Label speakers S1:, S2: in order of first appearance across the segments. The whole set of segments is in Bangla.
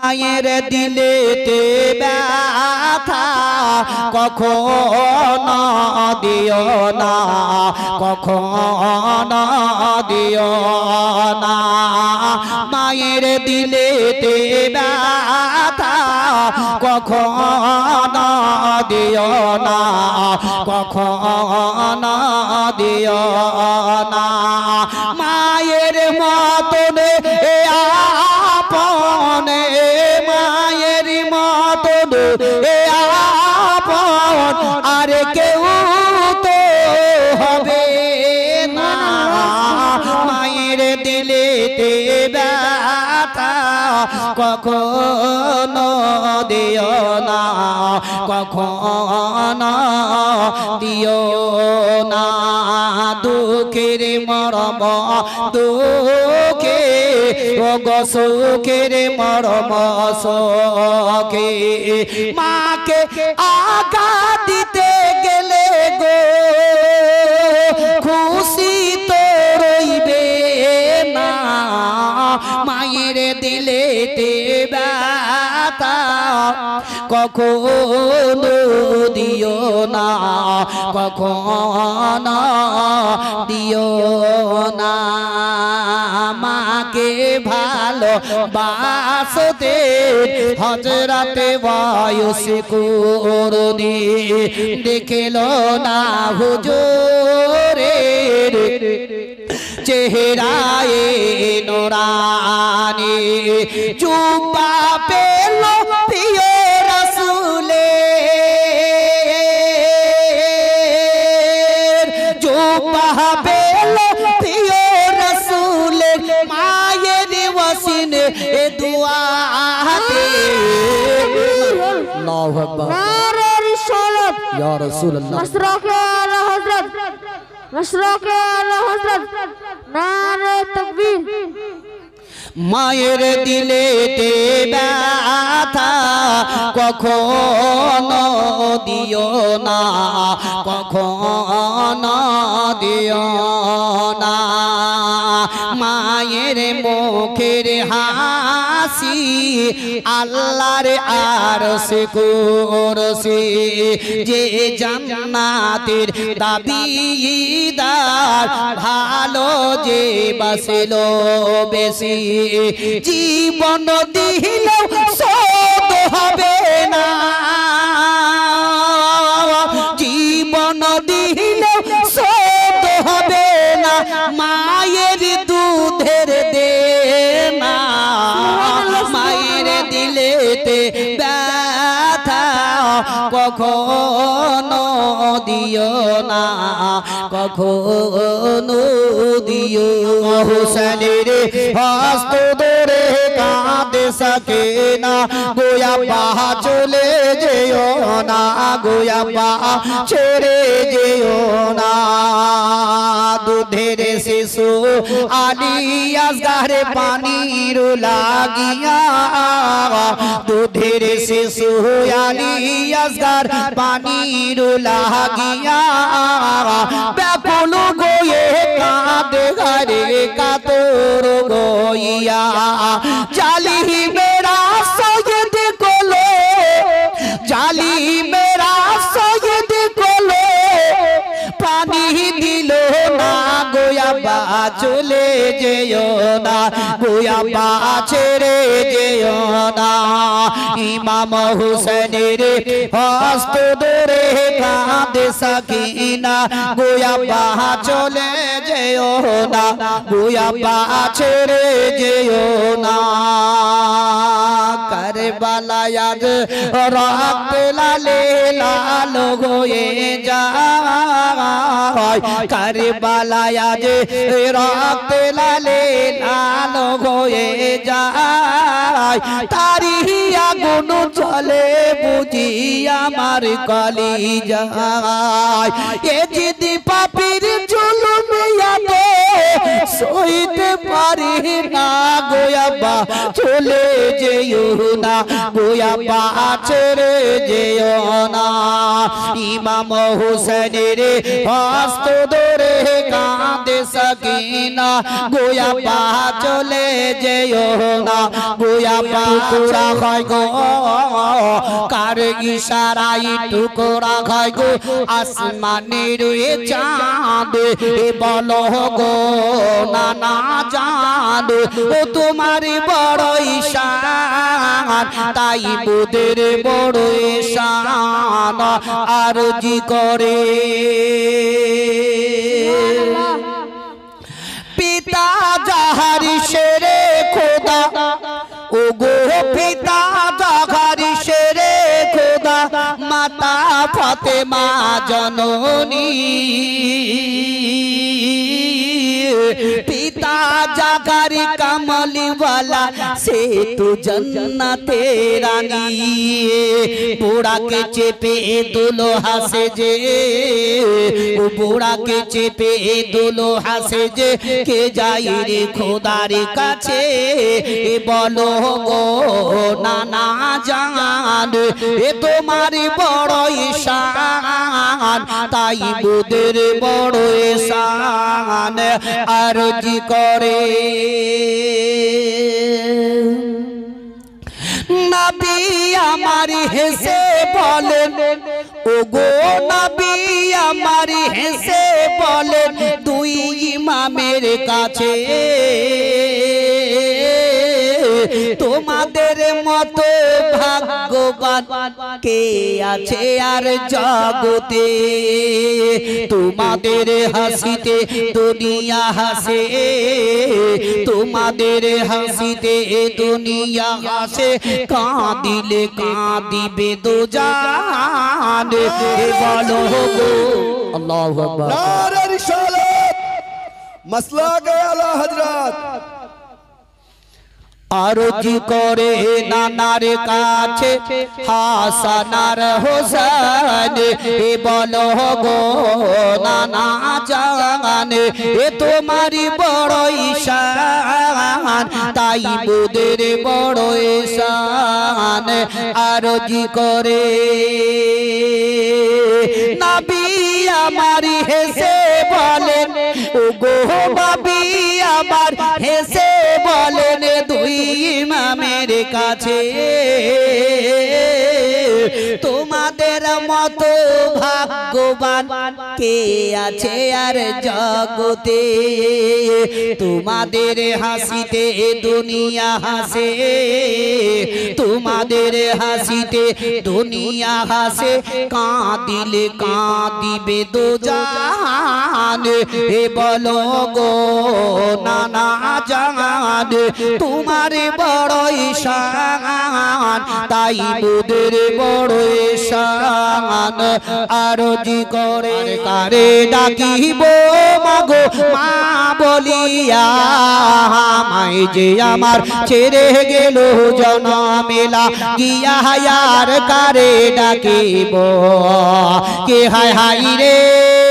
S1: মায়ের দিলেতে ব্যথা কখনো দিও না, কখনো দিও না। মায়ের দিলেতে ব্যথা কখনো দিও না, কখনো দিও না। মায়ের মতন আপন, মায়ের মতন আপন আর কেউ তো হবে না। মায়ের দিলেতে ব্যথা কখনো দিও না, কখনো দিও না। দুঃখের মরম দুঃখে ও গো সুখের মরম সুখে। মাকে আঘাত দিতে গেলে গো খুশি তো রইবে না। মায়ের দিলেতে ব্যথা কখনো দিও না, কখনো দিও না। মাকে ভালো বাসতে হযরতে ওয়াইস কুরনি দেখলো না হুজুরের চেহারায়ে নূরানি। জুব্বা পেল প্রিয় রাসূলের, জুব্বা পেল প্রিয় রাসূলের মায়ের ওয়াসিনে দুআতে। আল্লাহু আকবার।
S2: নারে রিসালাত
S1: ইয়া রাসূলুল্লাহ।
S2: মাশরাকে আলা হযরত, মাশরাকে আলা হযরত, নারে তাকবীর।
S1: মায়ের দিলেতে ব্যথা কখনো দিও না, কখনো দিও না। মায়ের মুখের হাসি আল্লাহর আরশ কুরসি। যে জান্নাতের দাবিদার ভালো যে বাসলো বেশি। জীবন দিলেও শোধ হবে না, জীবন দিলেও শোধ হবে না। মায়ের দুধের দেনা, মায়ের দিলেতে ব্যথা কখনো দিও না, কখনো দিও। হুসেনের হস্ত ধরে কাঁদে সাকিনা, গোয়া পাহা চলে যেও না, গোয়া পাহা ছেড়ে যেও না। দুধের শিশু আলী আসগারে পানির লাগিয়া, দুধের শিশু আলী আসগার পানির লাগিয়া। ব্যাকুল গোয়ে কাঁদে ঘরে কাতর গইয়া। জালি মেরা সৈয়দ কোলো, জালি মেরা সৈয়দ কোলো পানি দিল না। গোয়া পা চলে যেও না, গোয়া পা ছেড়ে যেও না। ইমাম হুসেনের হস্ত ধরে কাঁদে সাকিনা, গোয়া পা চলে যেও না, গোয়া পা ছেড়ে যেও না। কারবালায় আজ রক্ত লালে লাল হয়ে যায়, কারবালায় আজ রক্ত লালে লাল হয়ে যায়। তারি আগুন চলে বুঝি আমার কলিজায়। এ জিদ পাপীর জুলুম এত সইতে পারি না গো আব্বা চলে যেও না গো আব্বা ছেড়ে যেও না ইমাম হোসেনের হস্ত ধরে কাঁদে সকিনা গো আব্বা চলে যেও না গো আব্বা টুকরা হয় গো কার ইশারায় টুকরা হয় গো আসমানের চাঁদ বলো গো নানা জান ও তোমার বড় ঈশান তাই বুদের বড় ঈশান আরজি করে পিতা যাহারি শেরে খোদা ও গো পিতা যাহারি শেরে খোদা মাতা ফাতেমা জননী পিতা জাগারি কামলি वाला से तो जन्नते रानी बुढ़ा के चेपे दुल्हा से जे बुढ़ा के चेपे दुल्हा से जे के जाई रे खुदार काछे बोलो गो नाना जान ए तुम्हारी बड़ो ईशान ताई बुদের বড় ঈশান আরজি করে নবী আমার হেসে বলেন ওগো নবী আমার হেসে বলেন দুই ইমামের কাছে তোমাদের মতো ভাগ্যবান কে আছে আর জগতে তোমাদের হাসিতে দুনিয়া হাসে তোমাদের হাসিতে দুনিয়া হাসে কাঁদিলে কাঁদিবে দুজান বলো গো আল্লাহু আকবার
S3: নারে রিসালাত মাসলা আলা হযরত
S1: আরজি করে নানার কাছে হাসানার হোসেন এ বলো গো নানা জান এ তোমারি বড় ঈশান তাই বুদের বড় ঈশান আরজি করে নবী আমার হেসে বলেন ও গো নবী আমার হেসে বলেন দুই ইমামের কাছে তোমাদের মতো ভাগ্যবান কে আছে আর জগতে তোমাদের হাসিতে দুনিয়া হাসে তোমাদের হাসিতে দুনিয়া হাসে কাঁদিলে কাঁদিবে দুজান হে বলো গো নানা জান তোমার বড় ঈশান তাই বুদের বড় ঈশান আরজি করে কারে ডাকিব মাগো মা বলিয়া আমায় যে আমার ছেড়ে গেল জনমেলা গিয়া হায়ার কারে ডাকিব কে হায় হাই রে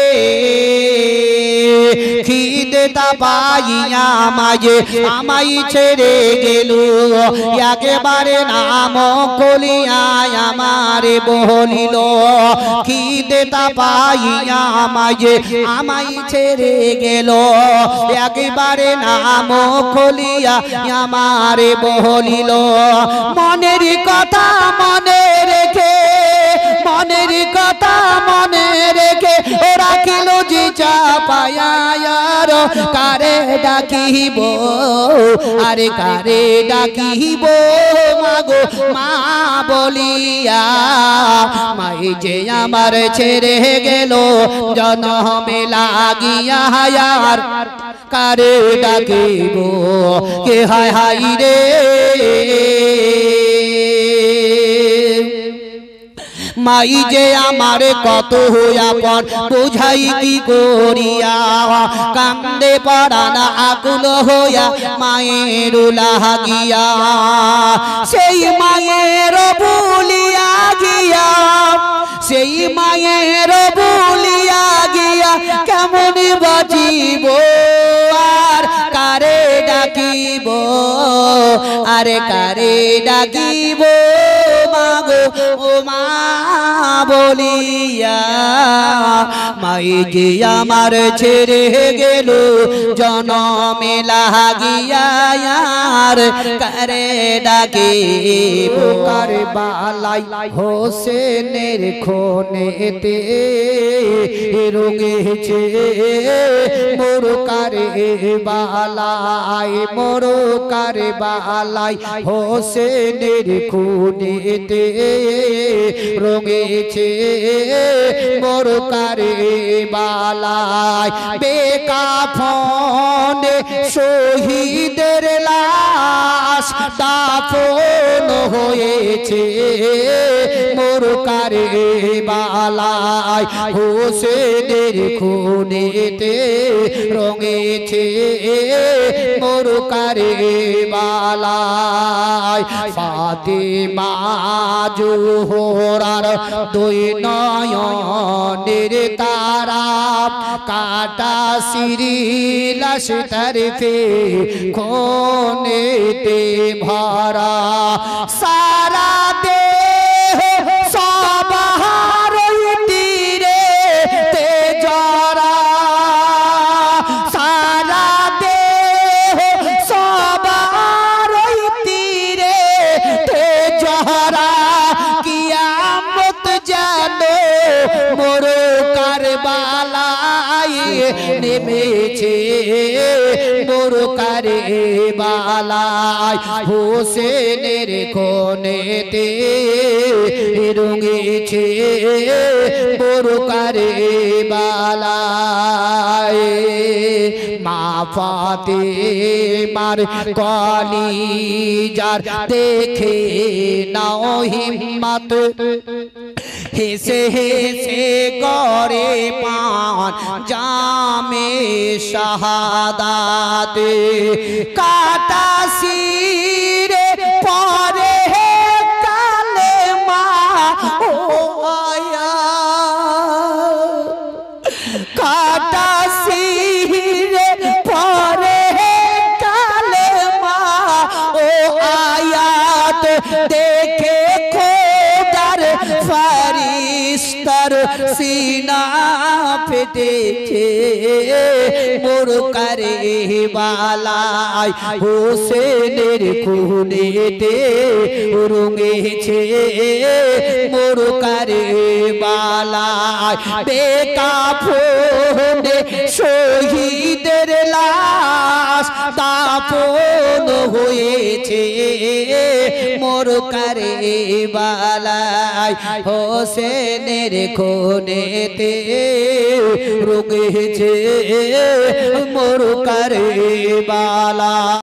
S1: খিদে তাপাইয়া মাঝে আমায় ছেড়ে গেল একেবারে নাম কলিয়া আমারে বলিল খিদে তাপাইয়া মাঝে আমায় ছেড়ে গেল একেবারে নাম কলিয়া আমারে বলিল মনের কথা মনে রেখে মনের কথা মনে রেখে রাখিল জি চাপায়ার কারে ডাকিব আরে কারে ডাকিব মাগো মা বলিয়া মাই যে আমার ছেড়ে গেল জনমে লাগিয়া হায়ার কারে ডাকিব কে হায় হাই রে মাই যে আমার কত আপন বুঝাই কি করিয়া কান্দে পড়ানা আকুল হইয়া মায়ের লাগিয়া সেই মায়ের ভুলিয়া গিয়া সেই মায়ের ভুলিয়া গিয়া কেমন বাঁচিব আর আরে কারে ডাকিব মাগো ও মা বলিয়া মাই যে আমার ছেড়ে গেল জনমে লাগিয়া আর কারে ডাকিব
S4: কারবালাই হোসেনের খুনেতে রঙেছে মোর কারবালাই মোর কারবালাই হোসেনের খুনেতে রঙেছে মোর কারবালাই বেকাফনে শহীদের লাশ দাফন হয়েছে মোর কারবালাই হোসেনের খুনেতে রঙেছে মোর কারবালাই ফাতেমা জোহরার দুই নয়নের তারা কাটা সিরিলাস তরফে কোনেতে ভরা সারা দেহ সবার তীরে তে জরা সারা দেহ সবার তীরে তে জরা কিয়ামত জানো মোর কারবালাই নেমেছে মোর কারবালাই হোসেনের খুনেতে রঙেছে মোর কারবালাই মা ফাতেমার কলিজার দেখে নাও হিম্মত হেসে হেসে করে পান জামে শাহাদাতে কাটা সিরে পরে কালেমা ও আয়া কাটা সিরে পরে কালেমা ও আয়াত দেখে খোদার ফারিস্তার সিনা ফেটেছে মোর কারবালাই হোসেনের খুনেতে রঙেছে মোর কারবালাই বেকাফনে শহীদের লাশ দাফন হয়েছে মোর কারবালাই হোসেনের খুনেতে রঙেছে মোর কারবালাই।